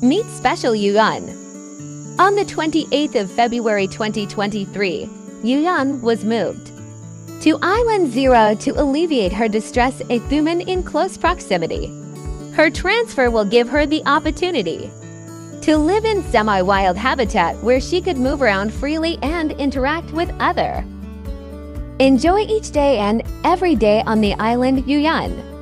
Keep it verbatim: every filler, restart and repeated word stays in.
Meet Special Yuyun. On the twenty-eighth of February twenty twenty-three, Yuyun was moved to Island Zero to alleviate her distress a human in close proximity. Her transfer will give her the opportunity to live in semi-wild habitat where she could move around freely and interact with others. Enjoy each day and every day on the island Yuyun.